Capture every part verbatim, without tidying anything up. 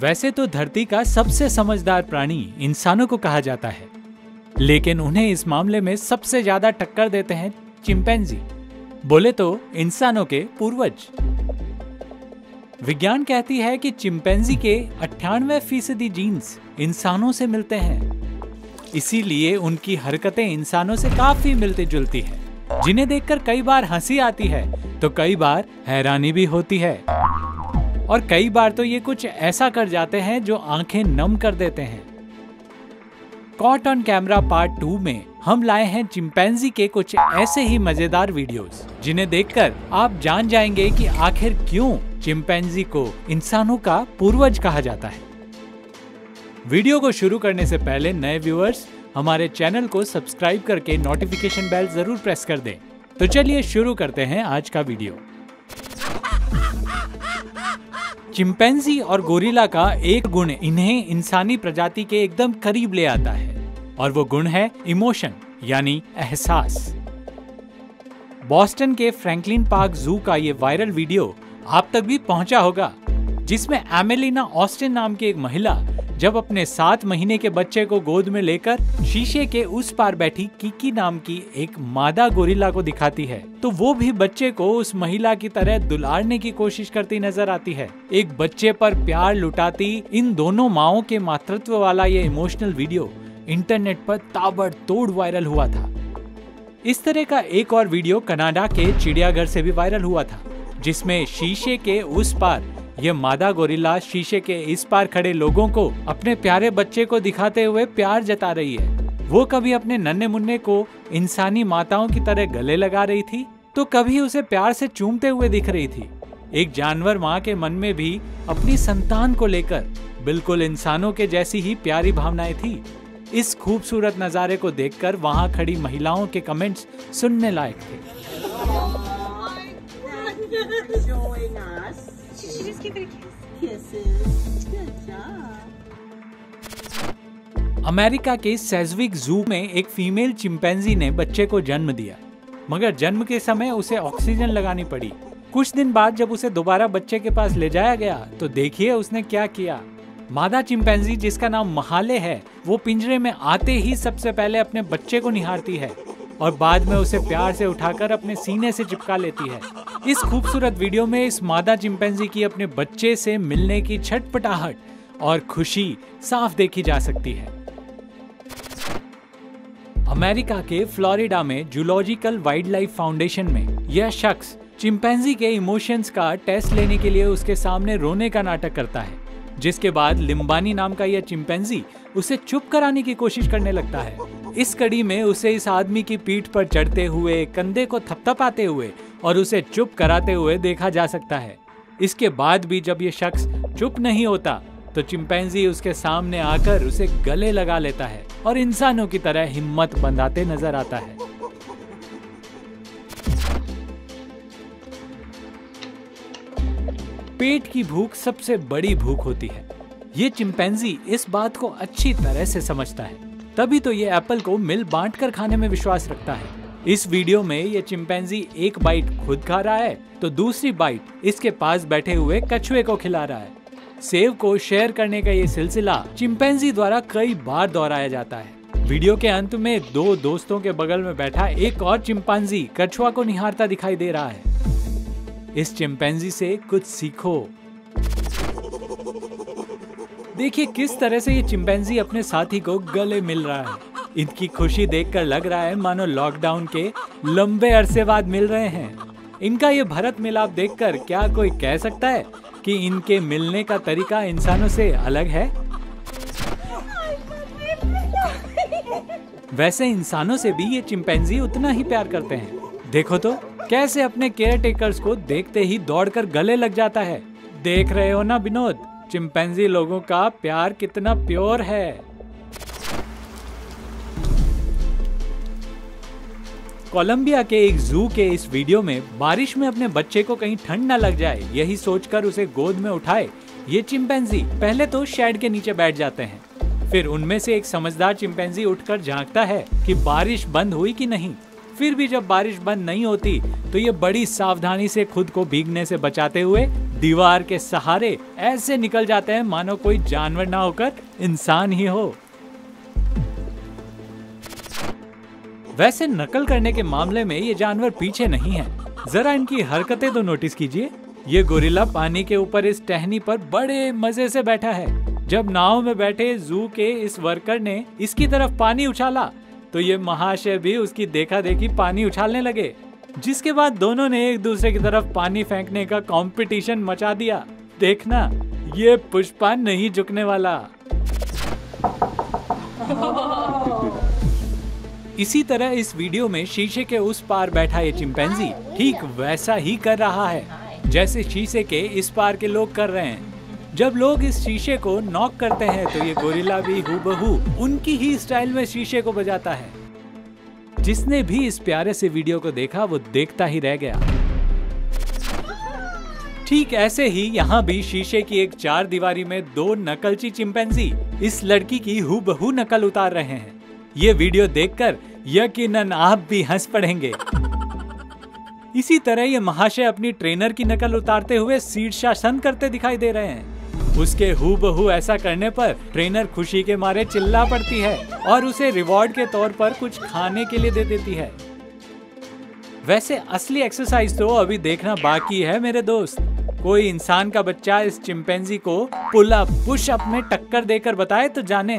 वैसे तो धरती का सबसे समझदार प्राणी इंसानों को कहा जाता है, लेकिन उन्हें इस मामले में सबसे ज्यादा टक्कर देते हैं चिंपैंजी, बोले तो इंसानों के पूर्वज। विज्ञान कहती है कि चिंपैंजी के अट्ठानवे फीसदी जीन्स इंसानों से मिलते हैं, इसीलिए उनकी हरकतें इंसानों से काफी मिलती जुलती है, जिन्हें देखकर कई बार हंसी आती है तो कई बार हैरानी भी होती है, और कई बार तो ये कुछ ऐसा कर जाते हैं जो आंखें नम कर देते हैं। Caught on camera part two में हम लाए हैं चिंपैंजी के कुछ ऐसे ही मजेदार वीडियोस, जिन्हें देखकर आप जान जाएंगे कि आखिर क्यों चिंपैंजी को इंसानों का पूर्वज कहा जाता है। वीडियो को शुरू करने से पहले नए व्यूअर्स हमारे चैनल को सब्सक्राइब करके नोटिफिकेशन बेल जरूर प्रेस कर दें। तो चलिए शुरू करते हैं आज का वीडियो। चिंपैंजी और गोरिल्ला का एक गुण इन्हें इंसानी प्रजाति के एकदम करीब ले आता है, और वो गुण है इमोशन यानी एहसास। बॉस्टन के फ्रैंकलिन पार्क जू का ये वायरल वीडियो आप तक भी पहुंचा होगा, जिसमें एमेलिना ऑस्टिन नाम की एक महिला जब अपने सात महीने के बच्चे को गोद में लेकर शीशे के उस पार बैठी किकी नाम की एक मादा गोरिल्ला को दिखाती है, तो वो भी बच्चे को उस महिला की तरह दुलारने की कोशिश करती नजर आती है। एक बच्चे पर प्यार लुटाती इन दोनों माओं के मातृत्व वाला ये इमोशनल वीडियो इंटरनेट पर ताबड़तोड़ वायरल हुआ था। इस तरह का एक और वीडियो कनाडा के चिड़ियाघर से भी वायरल हुआ था, जिसमें शीशे के उस पार ये मादा गोरिल्ला शीशे के इस पार खड़े लोगों को अपने प्यारे बच्चे को दिखाते हुए प्यार जता रही है। वो कभी अपने नन्हे मुन्ने को इंसानी माताओं की तरह गले लगा रही थी, तो कभी उसे प्यार से चूमते हुए दिख रही थी। एक जानवर माँ के मन में भी अपनी संतान को लेकर बिल्कुल इंसानों के जैसी ही प्यारी भावनाएं थी। इस खूबसूरत नजारे को देखकर वहां खड़ी महिलाओं के कमेंट्स सुनने लायक थे। अमेरिका के सेज़विक जू में एक फीमेल चिंपैंजी ने बच्चे को जन्म दिया, मगर जन्म के समय उसे ऑक्सीजन लगानी पड़ी। कुछ दिन बाद जब उसे दोबारा बच्चे के पास ले जाया गया तो देखिए उसने क्या किया। मादा चिंपैंजी, जिसका नाम महाले है, वो पिंजरे में आते ही सबसे पहले अपने बच्चे को निहारती है और बाद में उसे प्यार से उठाकर अपने सीने से चिपका लेती है। इस खूबसूरत वीडियो में इस मादा चिंपैंजी की अपने बच्चे से मिलने की छटपटाहट और खुशी साफ देखी जा सकती है। अमेरिका के फ्लोरिडा में जूलॉजिकल वाइल्ड लाइफ फाउंडेशन में यह शख्स चिंपैंजी के इमोशंस का टेस्ट लेने के लिए उसके सामने रोने का नाटक करता है, जिसके बाद लिम्बानी नाम का यह चिंपैंजी उसे चुप कराने की कोशिश करने लगता है। इस कड़ी में उसे इस आदमी की पीठ पर चढ़ते हुए, कंधे को थपथपाते हुए और उसे चुप कराते हुए देखा जा सकता है। इसके बाद भी जब ये शख्स चुप नहीं होता तो चिंपैंजी उसके सामने आकर उसे गले लगा लेता है और इंसानों की तरह हिम्मत बंधाते नजर आता है। पेट की भूख सबसे बड़ी भूख होती है। ये चिंपैंजी इस बात को अच्छी तरह से समझता है, तभी तो ये एप्पल को मिल बांट कर खाने में विश्वास रखता है। इस वीडियो में ये चिंपैंजी एक बाइट खुद खा रहा है तो दूसरी बाइट इसके पास बैठे हुए कछुए को खिला रहा है। सेव को शेयर करने का ये सिलसिला चिंपैंजी द्वारा कई बार दोहराया जाता है। वीडियो के अंत में दो दोस्तों के बगल में बैठा एक और चिंपैंजी कछुआ को निहारता दिखाई दे रहा है। इस चिंपैंजी से कुछ सीखो। देखिए किस तरह से ये चिंपैंजी अपने साथी को गले मिल रहा है। इनकी खुशी देखकर लग रहा है मानो लॉकडाउन के लंबे अरसे बाद मिल रहे हैं। इनका ये भरत मिलाप देखकर क्या कोई कह सकता है कि इनके मिलने का तरीका इंसानों से अलग है? वैसे इंसानों से भी ये चिंपैंजी उतना ही प्यार करते हैं। देखो तो कैसे अपने केयर टेकर्स को देखते ही दौड़कर गले लग जाता है। देख रहे हो ना विनोद, चिंपैंजी लोगों का प्यार कितना प्योर है। कोलंबिया के एक जू के इस वीडियो में बारिश में अपने बच्चे को कहीं ठंड न लग जाए, यही सोचकर उसे गोद में उठाए ये चिंपैंजी पहले तो शेड के नीचे बैठ जाते हैं। फिर उनमें से एक समझदार चिंपैंजी उठकर झांकता है कि बारिश बंद हुई कि नहीं। फिर भी जब बारिश बंद नहीं होती तो ये बड़ी सावधानी से खुद को भीगने से बचाते हुए दीवार के सहारे ऐसे निकल जाते हैं मानो कोई जानवर ना होकर इंसान ही हो। वैसे नकल करने के मामले में ये जानवर पीछे नहीं है। जरा इनकी हरकतें तो नोटिस कीजिए। ये गोरिल्ला पानी के ऊपर इस टहनी पर बड़े मजे से बैठा है। जब नाव में बैठे जू के इस वर्कर ने इसकी तरफ पानी उछाला तो ये महाशय भी उसकी देखा देखी पानी उछालने लगे, जिसके बाद दोनों ने एक दूसरे की तरफ पानी फेंकने का कंपटीशन मचा दिया। देखना, ये पुष्पा नहीं झुकने वाला। इसी तरह इस वीडियो में शीशे के उस पार बैठा ये चिंपैंजी ठीक वैसा ही कर रहा है जैसे शीशे के इस पार के लोग कर रहे हैं। जब लोग इस शीशे को नॉक करते हैं तो ये गोरिल्ला भी हूबहू उनकी ही स्टाइल में शीशे को बजाता है। जिसने भी इस प्यारे से वीडियो को देखा वो देखता ही रह गया। ठीक ऐसे ही यहाँ भी शीशे की एक चार दीवारी में दो नकलची चिंपैंजी इस लड़की की हूबहू नकल उतार रहे हैं। ये वीडियो देखकर यकीनन आप भी हंस पड़ेंगे। इसी तरह ये महाशय अपनी ट्रेनर की नकल उतारते हुए शीर्षासन करते दिखाई दे रहे हैं। उसके हूबहू ऐसा करने पर ट्रेनर खुशी के मारे चिल्ला पड़ती है और उसे रिवॉर्ड के तौर पर कुछ खाने के लिए दे देती है। वैसे असली एक्सरसाइज तो अभी देखना बाकी है मेरे दोस्त। कोई इंसान का बच्चा इस चिंपैंजी को पुल अप पुश अप में टक्कर देकर बताए तो जाने।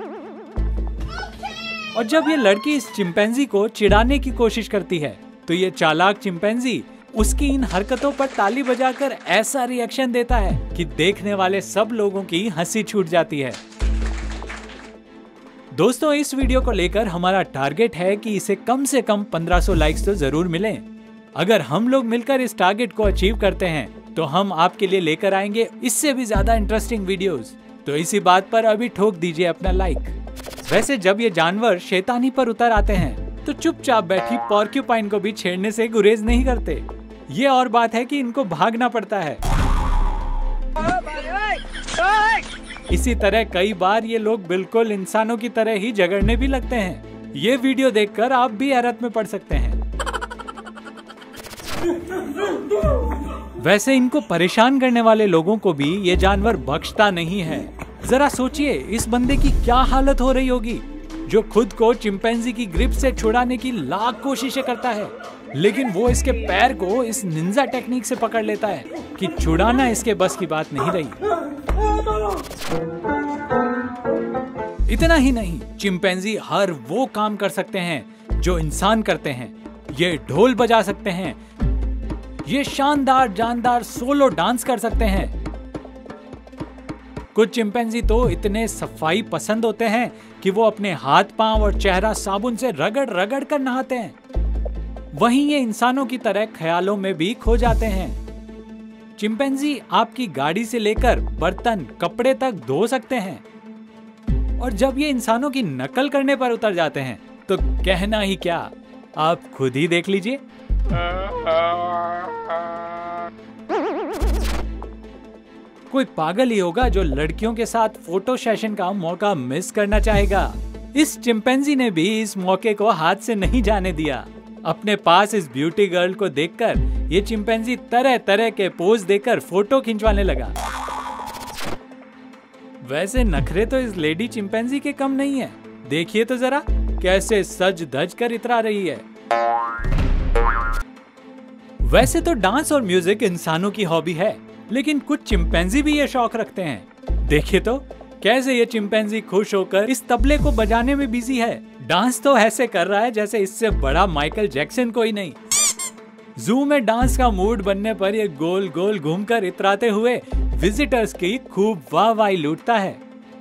और जब ये लड़की इस चिंपैंजी को चिढ़ाने की कोशिश करती है तो ये चालाक चिंपैंजी उसकी इन हरकतों पर ताली बजाकर ऐसा रिएक्शन देता है कि देखने वाले सब लोगों की हंसी छूट जाती है। दोस्तों, इस वीडियो को लेकर हमारा टारगेट है कि इसे कम से कम पंद्रह सौ लाइक्स तो जरूर मिलें। अगर हम लोग मिलकर इस टारगेट को अचीव करते हैं तो हम आपके लिए लेकर आएंगे इससे भी ज्यादा इंटरेस्टिंग वीडियोस। तो इसी बात पर अभी ठोक दीजिए अपना लाइक। वैसे जब ये जानवर शैतानी पर उतर आते हैं तो चुपचाप बैठी पॉर्क्यूपाइन को भी छेड़ने से गुरेज नहीं करते। ये और बात है कि इनको भागना पड़ता है। इसी तरह कई बार ये लोग बिल्कुल इंसानों की तरह ही झगड़ने भी लगते हैं। ये वीडियो देखकर आप भी हैरत में पड़ सकते हैं। वैसे इनको परेशान करने वाले लोगों को भी ये जानवर बख्शता नहीं है। जरा सोचिए इस बंदे की क्या हालत हो रही होगी जो खुद को चिंपैंजी की ग्रिप से छुड़ाने की लाख कोशिशें करता है, लेकिन वो इसके पैर को इस निंजा टेक्निक से पकड़ लेता है कि छुड़ाना इसके बस की बात नहीं रही। इतना ही नहीं, चिंपैंजी हर वो काम कर सकते हैं जो इंसान करते हैं। ये ढोल बजा सकते हैं, ये शानदार जानदार सोलो डांस कर सकते हैं। कुछ चिंपैंजी तो इतने सफाई पसंद होते हैं कि वो अपने हाथ पांव और चेहरा साबुन से रगड़ रगड़ कर नहाते हैं। वहीं ये इंसानों की तरह ख्यालों में भी खो जाते हैं। चिंपैंजी आपकी गाड़ी से लेकर बर्तन कपड़े तक धो सकते हैं। और जब ये इंसानों की नकल करने पर उतर जाते हैं तो कहना ही क्या, आप खुद ही देख लीजिए। कोई पागल ही होगा जो लड़कियों के साथ फोटो सेशन का मौका मिस करना चाहेगा। इस चिंपैंजी ने भी इस मौके को हाथ से नहीं जाने दिया। अपने पास इस ब्यूटी गर्ल को देखकर ये चिंपैंजी तरह तरह के पोज देकर फोटो खिंचवाने लगा। वैसे नखरे तो इस लेडी चिंपैंजी के कम नहीं है। देखिए तो जरा कैसे सज धज कर इतरा रही है। वैसे तो डांस और म्यूजिक इंसानों की हॉबी है, लेकिन कुछ चिंपैंजी भी ये शौक रखते हैं। देखिए तो कैसे ये चिंपैंजी खुश होकर इस तबले को बजाने में बिजी है। डांस तो ऐसे कर रहा है जैसे इससे बड़ा माइकल जैक्सन कोई नहीं। जू में डांस का मूड बनने पर ये गोल गोल घूमकर इतराते हुए विजिटर्स की खूब वाहवाही लूटता है।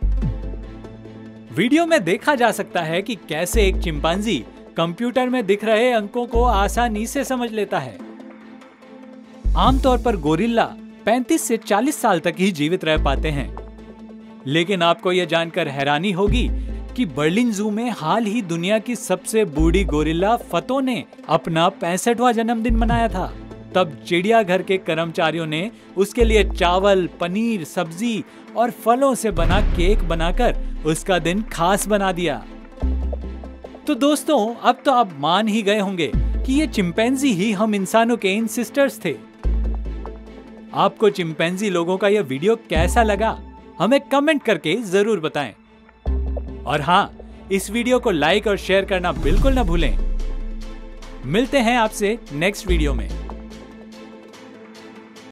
वीडियो में देखा जा सकता है कि कैसे एक चिंपैंजी कंप्यूटर में दिख रहे अंकों को आसानी से समझ लेता है। आमतौर पर गोरिल्ला पैंतीस से चालीस साल तक ही जीवित रह पाते हैं, लेकिन आपको यह जानकर हैरानी होगी कि बर्लिन जू में हाल ही दुनिया की सबसे बूढ़ी गोरिल्ला फतो ने अपना पैंसठवां जन्मदिन मनाया था। तब चिड़ियाघर के कर्मचारियों ने उसके लिए चावल, पनीर, सब्जी और फलों से बना केक बनाकर उसका दिन खास बना दिया। तो दोस्तों, अब तो आप मान ही गए होंगे कि ये चिंपैंजी ही हम इंसानों के इंसिस्टर्स थे। आपको चिंपैंजी लोगों का यह वीडियो कैसा लगा हमें कमेंट करके जरूर बताएं। और हाँ, इस वीडियो को लाइक और शेयर करना बिल्कुल ना भूलें। मिलते हैं आपसे नेक्स्ट वीडियो में।